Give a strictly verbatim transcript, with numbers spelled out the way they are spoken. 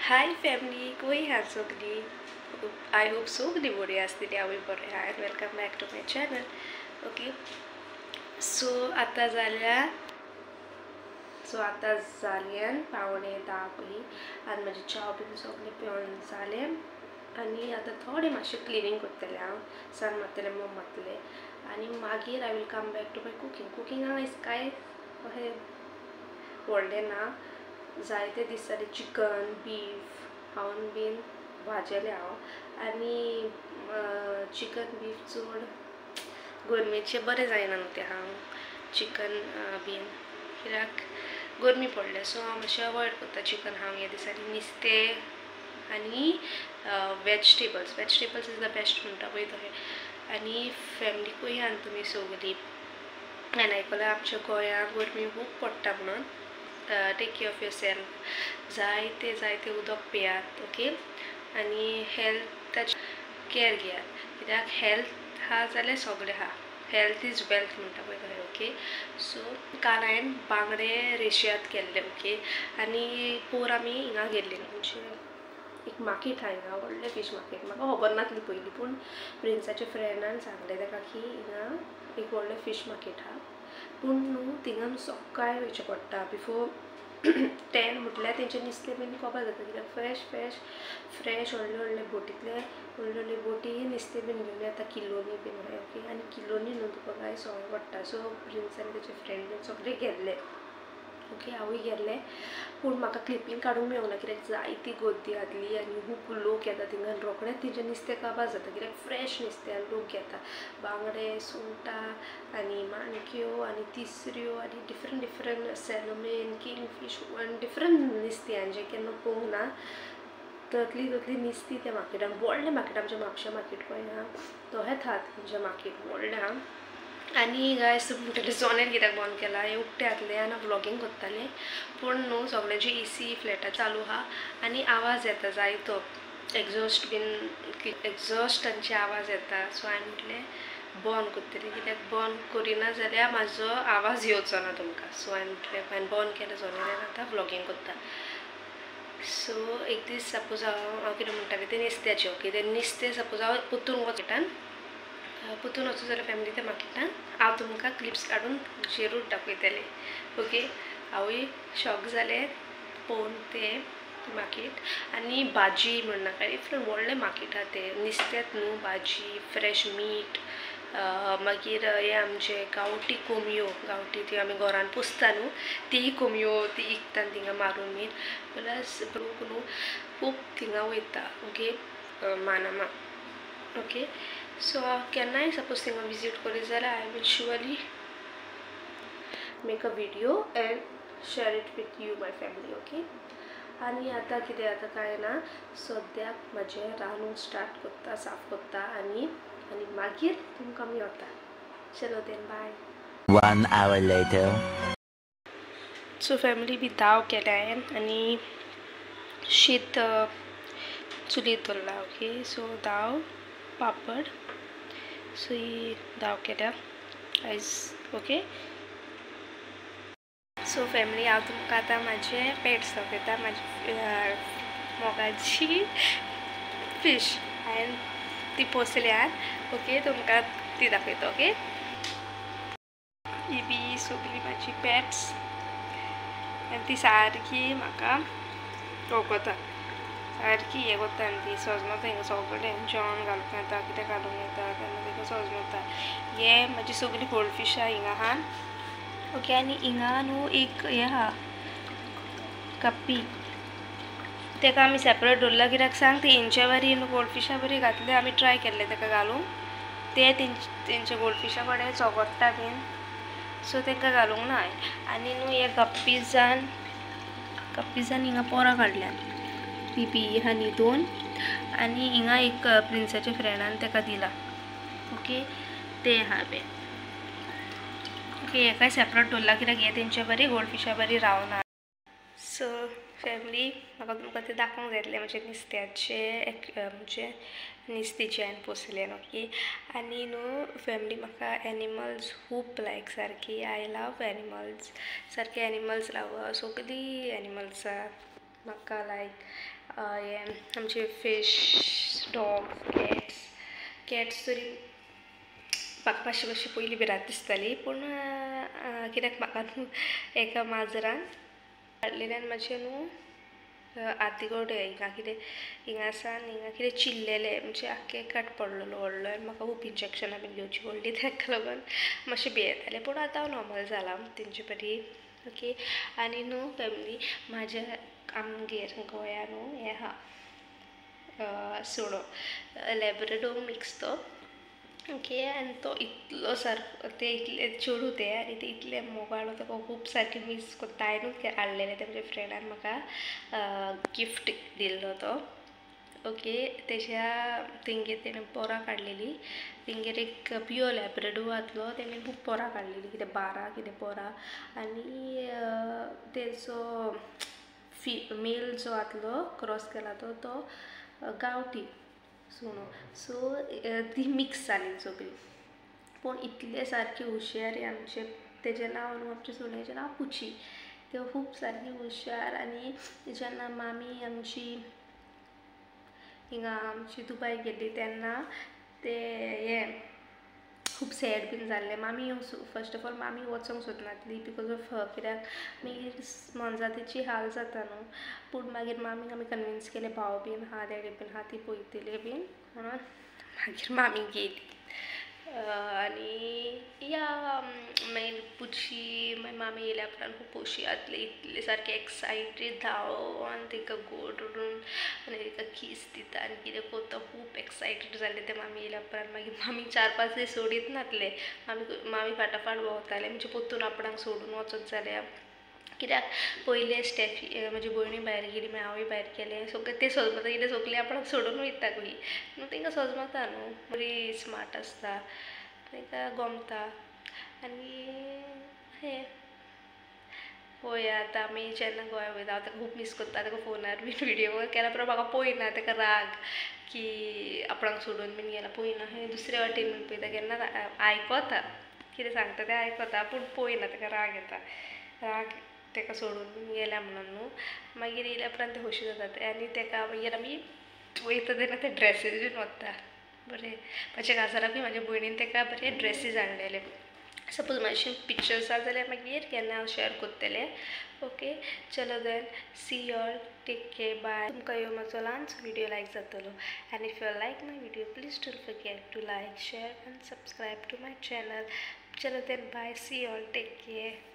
Hi family, koi ha sogdi. I hope sogdi bori asli awi bori ha and welcome back to my channel. Okay. So आता झाल्या so आता झाल्यान पावणे धा पयली आनी म्हजी च्या बीन सगळें पिवन जालें आनी आतां थोडें मातशें क्लिनींग करतलें हांव सन मारतलें मॉम मारतलें आनी मागीर I will come back to my cooking कुकिंगाक आयज कांय अशें व्हडलें ना जायते दीस जाले चिकन बीफ हांवें बीन भाजलें हांव आनी चिकन बीफ चड गरमेचें बरें जायना न्हू तें हांव चिकन बीन कित्याक गरमी पडले सो हांव मातशें अवॉयड करता चिकन हांव ह्या दिसांनी नुस्तें आनी vegetables vegetables is the best म्हणटा पळय तशें आनी फॅमिलीकूय आनी तुमी सगळीं आनी आयकलां आमच्या गोंयांत गरमी खूब पडटा म्हणून take care of yourself जायते जायते उदक पियात ओके आनी हेल्थाची केअर घेयात कित्याक हेल्थ हा जाल्यार सगळें हा हेल्थ इज वेल्थ म्हणटा पळय तशें ओके सो काल हांवें बांगडे रेशयात केल्ले ओके आनी पोर आमी हिंगा गेल्ली म्हणजे एक मार्केट आहा हिंगा व्हडलें फीश मार्केट म्हाका खबर नासली पयलीं पूण प्रिन्साच्या फ्रेंडान सांगलें ताका की हिंगा एक व्हडलें फीश मार्केट आहा पूण न्हू थिंगा न्हू सकाळीं वयचें पडटा बिफोर टेन म्हटल्यार तेंचें नुस्तें बीन कपाल जाता कित्याक फ्रेश फ्रेश फ्रेश व्हडले व्हडले बोटींतले व्हडले व्हडले बोटी नुस्तें बीन घेवन येता किलोनी बीन ओके आनी किलोनी न्हू तुका कांय सवय पडटा सो प्रिन्स आनी तेजे फ्रेंड बीन सगळे गेल्ले ओके हांवूय गेल्लें पूण म्हाका क्लिपींग काडूंक मेळूना कित्याक जायती गर्दी आसली आनी खूब लोक येता थिंगा रोखडेंच तेंचें नुस्तें काबार जाता कित्याक फ्रेश नुस्तें आनी लोक घेता बांगडे सुंगटां आनी माणक्यो आनी तिसऱ्यो आनी डिफरंट डिफरंट सॅलमन किंगफीश आनी डिफरंट नुस्तें हांवें जें केन्ना पळोवंक ना तसली तसली नुस्तीं त्या मार्केटान व्हडलें मार्केट आमचें म्हापशा मार्केट पळय आहा तशेंच आहा तेंचें मार्केट व्हडलें आहा आनी गायस म्हणटलें सोनेल कित्याक बंद केला हे उकतें जातलें आनी व्लॉगिंग करतालें पूण न्हू सगळ्यांची एसी फ्लॅटां चालू आहा आनी आवाज येता जायतो एक्झॉस्ट बीन एक्झॉस्टांचे आवाज येता सो हांवें म्हटलें बंद करतलें कित्याक बंद करिना जाल्यार म्हाजो आवाज येवचो ना तुमकां सो हांवें म्हटलें हांवें बंद केलें सोनेल्यान आतां व्लॉगिंग करता सो एक दीस सपोज हांव हांव कितें म्हणटालें तें नुस्त्याचें ओके तें नुस्तें सपोज हांव पुतून वचटान पुतून वचूं जाल्यार फॅमिली त्या मार्केटान हांव तुमकां क्लिप्स काडून जरूर दाखयतलें ओके हांवूय शॉक जालें पळोवन तें मार्केट आनी भाजी म्हणनाका डिफरंट व्हडलें मार्केट आहा तें नुस्त्यात न्हू भाजी फ्रेश मीट मागीर हे आमचे गांवठी कोंबयो गांवठी त्यो आमी घरान पोसता न्हू ती कोंबयो ती विकतात थिंगा मारून बीन प्लस लोक न्हू खूब थिंगा वयता ओके मानामा ओके सो केन्नाय सपोज थिंगा विजीट करीत जाल्यार I will surely make a video and share it with you my family okay आनी आतां कितें जाता काय ना सद्याक म्हाजें रांदूंक स्टार्ट करता साफ करता आनी आनी मागीर तुमकां मेळटा चलो then bye One hour later. So family बी दाव केल्या हांवें आनी शीत चुलीर दवरला ओके सो दाव पापड सो ही दाव केल्या आयज ओके सो फॅमिली हांव तुमकां आतां म्हाजे पेट्स दाखयता म्हाजी मोगाची फीश हांवें ती पोसल्यान ओके तुमकां ती दाखयता ओके ही बी सगळीं म्हाजी पेट्स आनी ती सारकी म्हाका वळखता सारकी हें करता आनी ती सजमता हिंगा सगळें जेवण घालूंक येता कितें घालूंक येता तेन्ना तिका सजमता हे म्हाजी सगळीं गोल्ड फीश आहा हिंगा आहा ओके आनी हिंगा न्हू एक हें आहा कप्पी तेका आमी सेपरेट दवरला कित्याक सांग ती हेंच्या बरी न्हू गोल्ड फिशा बरी घातले आमी ट्राय केल्ले तेका घालूंक ते तेंचे गोल्ड फिशा कडेन चोगोडटा बीन सो तेंकां घालूंक ना हांवें आनी न्हू हे गप्पीजान गप्पीजान हिंगा पोरां काडल्यान पी पी आहा न्ही दोन आनी हिंगा एक प्रिन्साच्या फ्रेंडान तेका दिला ओके ते आहा बे ओके हेकाय सेपरेट दवरला कित्याक हे तेंचे बरी गोल्ड फिशा बरी रावना सो फॅमिली म्हाका तुमकां तें दाखोवंक जाय आसलें म्हणजे नुस्त्याचे म्हणजे नुस्तेंचे हांवें पोसलें ओके आनी न्हू फॅमिली म्हाका एनिमल्स खूब लायक सारकी आय लव एनिमल्स सारके एनिमल्स लवर सगळीं एनिमल्स आहा म्हाका लायक हे आमचे फिश डॉग कॅट्स कॅट्स तरी म्हाका मातशी मातशी पयलीं भिरांत दिसताली पूण कित्याक म्हाका न्हू एका माजरान हाडलेल्यान म्हाजे न्हू आतिगोडे हिंगा कितें हिंगा सान हिंगा कितें चिल्लेलें म्हणजे आख्खे काट पडलेलो व्हडलो आनी म्हाका खूब इंजेक्शनां बीन घेवची पडली ताका लागून मातशें भियेतालें पूण आतां हांव नॉर्मल जालां तेंचे बरी ओके आनी न्हू फॅमिली म्हाज्या आमगेर गोंया न्हू हें आहा सुणो लॅब्राडोर मिक्स तो ओके आनी तो इतलो सारको ते इतले चेडूं ते आनी ते इतले मोगाळ ताका खूब सारकें मिस कोत्ता हांवेंनूच हाडलेलें ते म्हज्या फ्रेंडान म्हाका गिफ्ट दिल्लो तो ओके तेज्या तेंगेर तेणें पोरां काडलेलीं तेंगेर एक प्युअर लॅब्राडोर आसलो तेणें खूब पोरां काडलेलीं कितें बारा कितें पोरां आनी तेजो फी मेल जो आसलो क्रॉस केला तो तो गांवठी सुणो सो ती मिक्स जाली सगळी पूण इतले सारकी हुशार आमचे तेजें नांव न्हू आमच्या सुणेचें नांव पुची त्यो खूब सारकी हुशार आनी जेन्ना मामी आमची हिंगा आमची दुबाय गेल्ली तेन्ना ते हें खूब सॅड बीन जाल्लें मामी फस्ट ऑफ ऑल मामी वचोंक सोदनासली बिकॉज ऑफ कित्याक मागीर मोनजातीची हाल जाता न्हू पूण मागीर मामीक आमी कन्विन्स केलें भाव बीन आहा डॅडी बीन आहा ती पळयतली बीन म्हणून मागीर मामी गेली आनी या मागीर पुची मागीर मामी येयल्या उपरांत खूब खोशी जातली इतले सारके एक्सायटेड धांवोन तिका गोडून आनी तिका किस दिता आनी कितें कोत्ता खूब एक्सायटेड जालें ते मामी येयल्या उपरांत मागीर मामी चार पांच दीस सोडीत नासले मामी मामी फाटाफाट भोंवताले म्हणजे पोत्तून आपणाक सोडून वचत जाल्यार कित्याक पयले स्टेफी म्हजी भयणी भायर गेली मागीर हांवूय भायर गेलें सगळें ते सजमता कितें सगळीं आपणाक सोडून वयता खंय न्हू तांकां सजमता न्हू बरी स्मार्ट आसता तांकां गमता आनी हें पळोवया आतां आमी जेन्ना गोंया वयता हांव ताका खूब मिस कोत्ता ताका फोनार बीन विडियो कॉल केल्या उपरांत म्हाका पळयना ताका राग की आपणाक सोडून बीन गेला पळयना हें दुसरे वाटेन बीन पळयता केन्ना आयकता कितें सांगता तें आयकता पूण पळयना ताका राग येता राग ताका सोडून बीन गेल्या म्हणून न्हू मागीर येयल्या उपरांत ते खोशी जातात आनी ताका मागीर आमी वयता तेन्ना ते ड्रेसीस बीन व्हरता बरें म्हाज्या काजाराक बी म्हाज्या भयणीन ताका बरे ड्रेसीस हाडलेले सपोज मातशें पिक्चर्स आसा जाल्यार मागीर केन्ना हांव शेअर कोत्तलें ओके चलो then see you all take care bye तुमकां ह्यो म्हजो ल्हानसो व्हिडिओ लायक जातलो आनी if you like my video please don't forget to like share and subscribe to my channel चलो then bye see you all take care